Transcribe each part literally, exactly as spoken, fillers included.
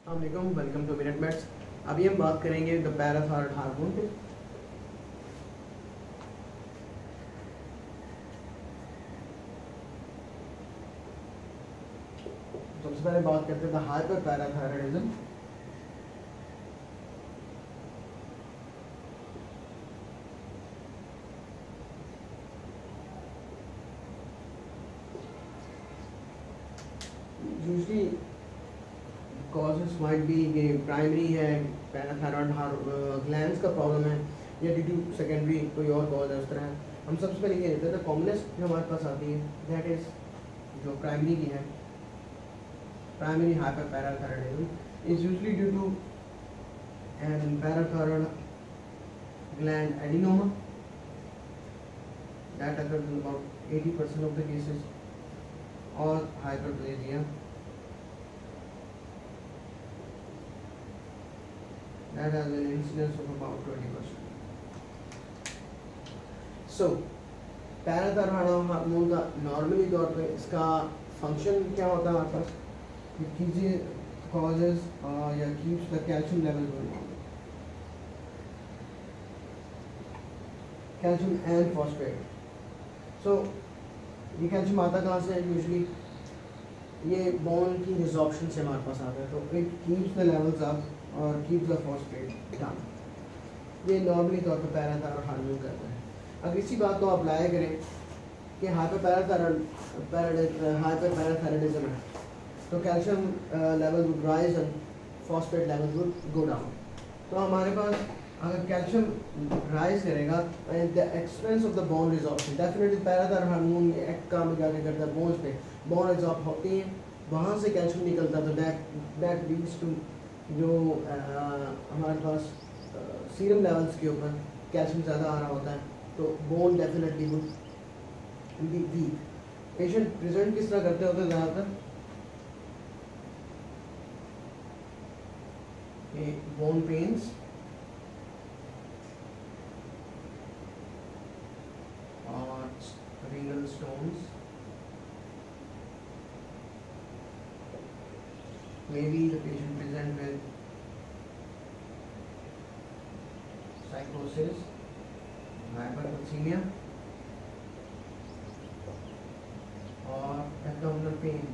अस्सलाम welcome to minute mats. अभी हम बात करेंगे द पैराथायरॉयड हार्मोन पे। सबसे पहले बात करते हैं hyperparathyroidism. Usually causes might be कि प्राइमरी है पैराथायरॉयड ग्लैंड्स का प्रॉब्लम है या ड्यू टू सेकेंडरी कोई और कॉज है उस तरह। हम सबसे पहले ये लेते हैं कॉमनेस्ट जो हमारे पास आती है दैट इज जो प्राइमरी की है, primary hyperparathyroidism is usually due to an parathyroid gland adenoma that occurs in about eighty percent of the cases, और hyperplasia that has an incidence of about twenty percent. So parathyroid hormone का normally तौर पे इसका function क्या होता है हमारे पास? It gives you causes uh, या keeps the calcium level going on, calcium and phosphate. So ये कैल्शियम आता कहाँ से? यूजली ये बोन की रिजॉर्प्शन से हमारे पास आता है, तो it keeps the levels up और कीप्स द फॉस्फेट डाउन। ये नॉर्मली तौर पर पैराथायरॉयड हार्मोन करता है। अगर इसी बात को अप्लाई करें कि हाइपर पैराथायरॉयड हाइपर पैराथायरॉयडिज्म है तो calcium level would rise and phosphate level would go down. तो हमारे पास अगर कैल्शियम राइज करेगा at the expense of the bone resorption, definitely parathyroid hormone एक काम क्या करता है, बोन्स पे बोन रिजॉर्ब होती है, वहाँ से कैल्शियम निकलता है, तो दैट दैट लीड्स टू जो हमारे पास सीरम लेवल्स के ऊपर कैल्शियम ज़्यादा आ रहा होता है, तो bone definitely would be weak. Patient present किस तरह करते होते हैं ज़्यादातर? बोन पेन्स और renal stones, maybe the patient present with psychosis, hypercalcemia और abdominal pain।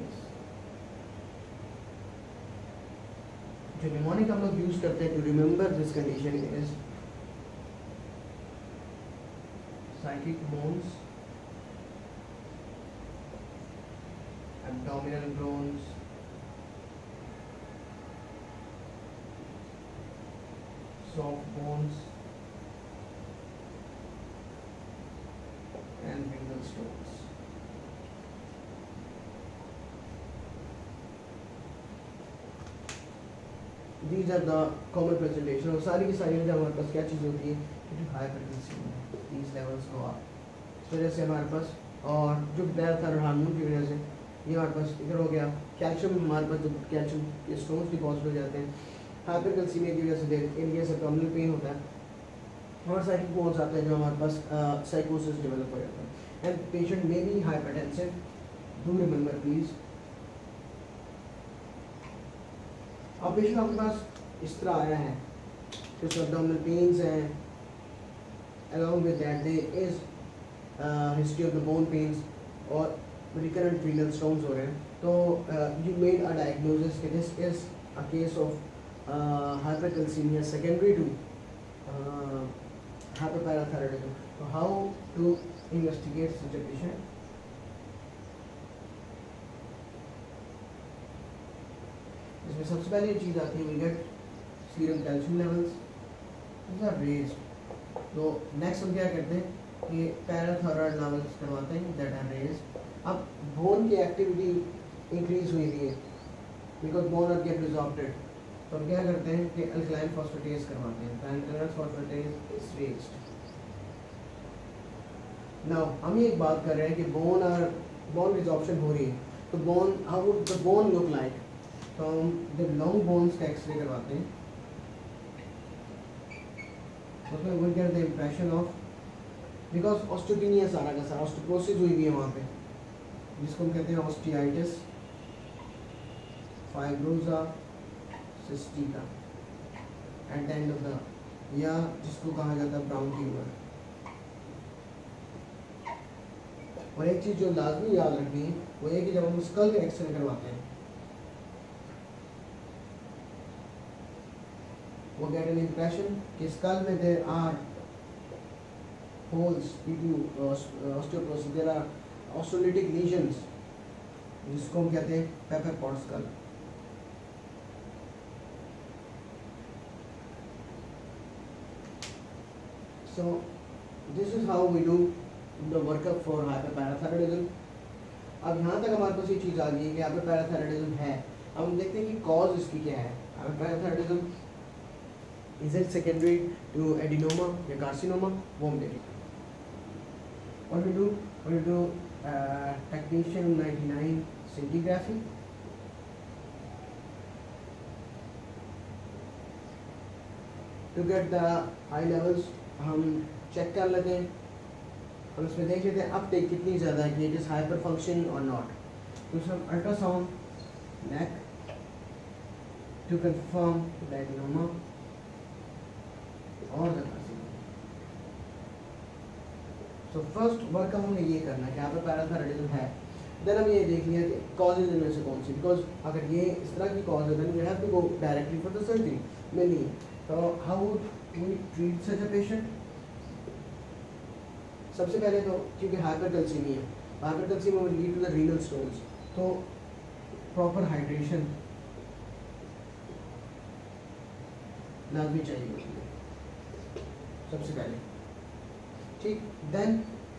जो निमोनिक हम लोग यूज करते हैं to remember this condition is psychic moans, abdominal groans, soft bones and renal stones. These are the common presentation। और सारी की सारी वजह हमारे पास क्या चीज़ होती है? Hypertension, these levels go up, इस वजह से हमारे पास, और जो पैराथायरॉयड हार्मोन की वजह से ये हमारे पास इधर हो गया कैल्शियम, हमारे पास जब कैल्शियम के स्टोन्स डिपॉजिट हो जाते हैं, हाइपरकैल्सीमिया की वजह से इनके से एब्डोमिनल पेन होता है और साइकिक बोन्स आते हैं जो हमारे पास साइकोसिस डेवलप हो जाता है and patient may be hypertensive. Do remember please. अब पेशेंट आपके पास इस तरह आया है, कुछ एब्डोमिनल पेन्स हैं, along with that there is uh, history of the bone pains और recurrent renal stones हो रहे हैं, तो uh, you made a diagnosis that this is a case of uh, hypercalcemia secondary to uh, hyperparathyroidism. So how to investigate such a patient? इसमें सबसे पहले ये चीज़ आती है, we get serum calcium levels, these are raised। तो next हम क्या करते हैं कि पैराथायरॉयड लेवल्स करवाते हैं दैट आर रेज्ड। अब बोन की एक्टिविटी इंक्रीज हुई थी because bone are get resorbed, तो हम क्या करते हैं कि अल्कलाइन फॉस्फेटेज करवाते हैं, alkaline phosphatase is raised. Now हम ये एक बात कर रहे हैं कि बोन और बोन रिजॉर्प्शन हो रही है, तो bone how would the bone look like? तो हम जब लॉन्ग बोन्स का एक्सरे करवाते हैं उसमें वो क्या the impression of, because osteopenia सारा का सारा ऑस्टियोपोरोसिस हुई हुई है वहाँ पे, जिसको हम कहते हैं osteitis, fibrosa cystica at the end of the, या जिसको कहा जाता है ब्राउन ट्यूमर। और एक चीज़ जो लाजमी याद रखनी है वो ये कि जब हम स्कल का एक्सरे करवाते हैं, वो गेट एन इम्प्रेशन कि स्कल में there are holes due to osteoporosis, there are osteolytic lesions, जिसको हम कहते हैं pepper pot skull. So this is how we do the workup for hyperparathyroidism. अब यहाँ तक हमारे पास ये चीज़ आ गई है कि हाइपरपैराथायरॉयडिज्म है। अब हम देखते हैं कि कॉज इसकी क्या है। Hyperparathyroidism is it secondary to adenoma या कार्सिनोमा, वो हम देखेंगे। What we do? We do uh, technetium ninety-nine scintigraphy. To get the eye levels, हम चेक कर लेते हैं और उसमें देख लेते हैं अपटेक कितनी ज़्यादा है कि इट इज़ हाइपर फंक्शनिंग और नॉट। तो उसमें ultrasound neck to confirm the adenoma और द तो फर्स्ट वर्क हमने ये करना है कि यहाँ पे पैराथायरॉयडिज्म है, देन हम ये देख लिया कि कॉजेज इनमें से कौन सी, बिकॉज अगर ये इस तरह की कॉज है then we have to go directly for the surgery में नहीं। तो how would we treat such a patient? सबसे पहले तो क्योंकि hypercalcaemia, hypercalcaemia will lead to the renal stones, तो प्रॉपर हाइड्रेशन लाजमी चाहिए होती है सबसे पहले, ठीक। Then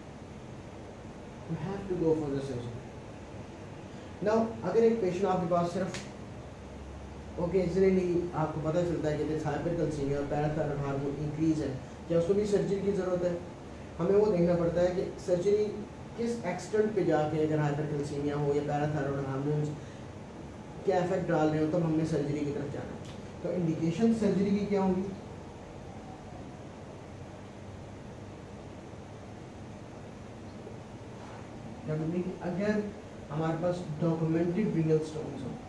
you have to go for the surgery. Now अगर एक पेशेंट आपके पास सिर्फ ओकेजनली आपको पता चलता है कि दिस हाइपरकैल्सीमिया और पैराथायरॉयड हार्मोन इंक्रीज है, क्या उसको भी सर्जरी की ज़रूरत है? हमें वो देखना पड़ता है कि सर्जरी किस एक्सटेंट पे जाके, अगर हाइपरकैल्सीमिया हो या पैराथायरॉयड हार्मोन्स क्या इफेक्ट डाल रहे हो, तब हमने सर्जरी की तरफ जाना है। तो इंडिकेशन सर्जरी की क्या होंगी? अगर हमारे पास डॉक्यूमेंटेड रीनल स्टोन्स हो।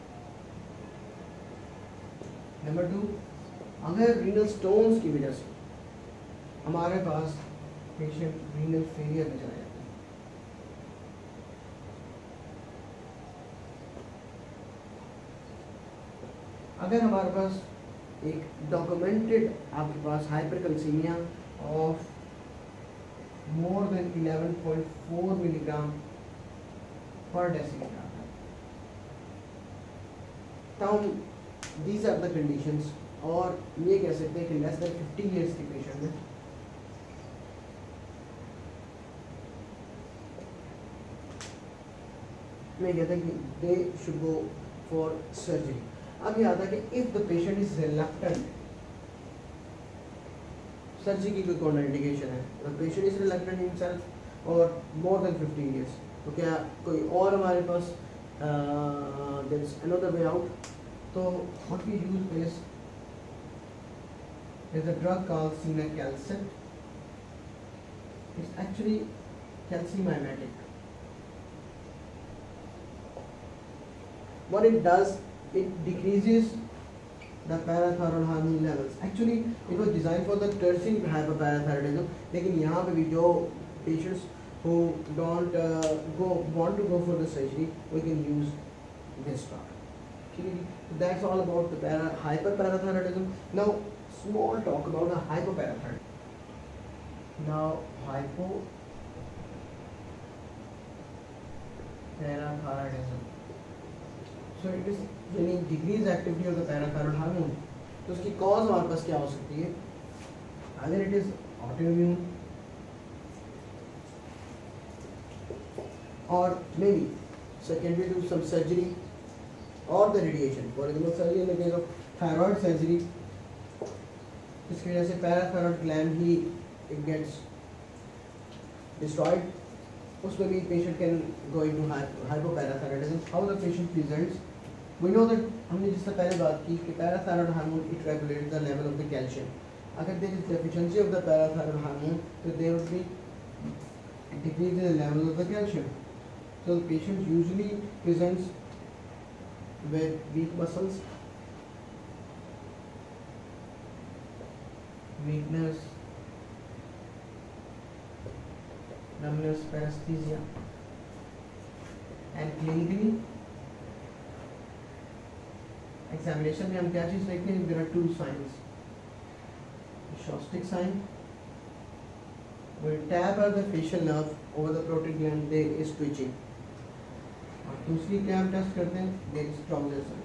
नंबर टू, अगर रीनल स्टोन्स की वजह से हमारे पास पेशेंट रीनल फेलियर में चला जाता है। अगर हमारे पास एक डॉक्यूमेंटेड आपके पास hypercalcaemia of more than eleven point four milligram per deciliter आता है, तब these are the conditions, और ये कह सकते हैं कि less than fifty years के पेशेंट में मैं कहता है कि they should go for surgery। अब ये आता है कि if the patient is reluctant, surgery की कोई कॉन्ट्राइंडिकेशन है, the patient is reluctant himself और मोर देन फिफ्टीन इयर्स, तो क्या कोई और हमारे पास there is another way out? तो what we use is is a drug called cinacalcet. It's actually calcimimetic. What it does, it decreases the parathyroid hormone levels. Actually it was designed for the tertiary hyperparathyroidism, लेकिन यहाँ पे भी जो patients who don't uh, go want to go for the surgery, we can use this drug. Okay, that's all about the para hyperparathyroidism. Now small talk about the hypoparathyroidism. Now hypoparathyroidism, so it is यानी decrease activity of the parathyroid hormone. तो उसकी cause हमारे पास क्या हो सकती है? अगर it is autoimmune और may be secondary to some surgery और the radiation, for example surgery in the case of thyroid surgery, इसकी वजह से पैराथायरॉयड ग्लैंड ही इट गेट्स डिस्ट्रॉयड, उसमें भी patient can go into hypoparathyroidism. How the patient presents, we know that, हमने जिससे पहले बात की कि parathyroid hormone it regulates the level of the calcium. अगर there is deficiency of the parathyroid hormone, तो there will be decrease in the level of the calcium. So the patient usually presents with weak muscles weakness, numbness, paresthesia, and clinically examination में हम क्या चीज़ देखते हैं? There are two signs. Shostak sign. When tap on the facial nerve over the parotid gland, there is twitching. और दूसरी क्या हम test करते हैं? There is Trousers sign.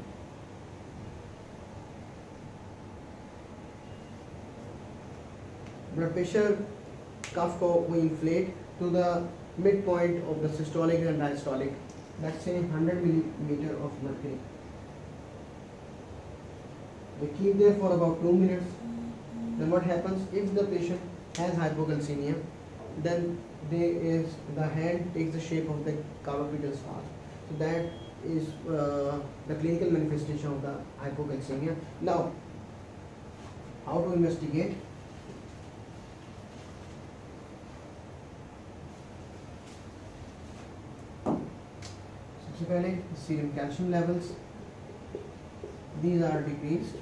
Blood pressure cuff को we inflate to the midpoint of the systolic and diastolic. Let's say one hundred millimeter of mercury. We keep there for about two minutes. Then what happens if the patient has hypocalcemia? Then there is the hand takes the shape of the carbopetal scar. So that is uh, the clinical manifestation of the hypocalcemia. Now, how to investigate? सबसे पहले serum calcium levels, these are decreased.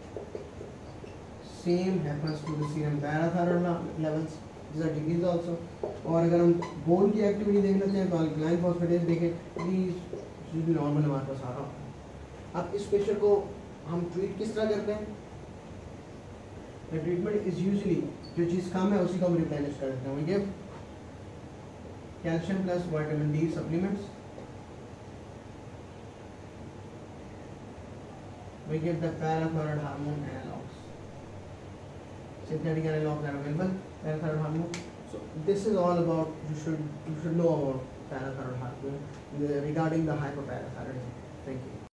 Same happens to the serum parathyroid levels, these are decreased also. और अगर हम bone की activity देखना चाहें तो alkaline phosphatase देखें, these should be normal हमारे पास आ रहा है. अब इस पेशेंट को हम ट्रीट किस तरह करते हैं? The treatment is usually जो चीज़ कम है उसी को हम replenish कर देते हैं. We give calcium plus vitamin D supplements. We give the parathyroid hormone analogs. Synthetic analogs are available. Parathyroid hormone. So this is all about you should you should know about parathyroid hormone regarding the hyperparathyroidism. Thank you.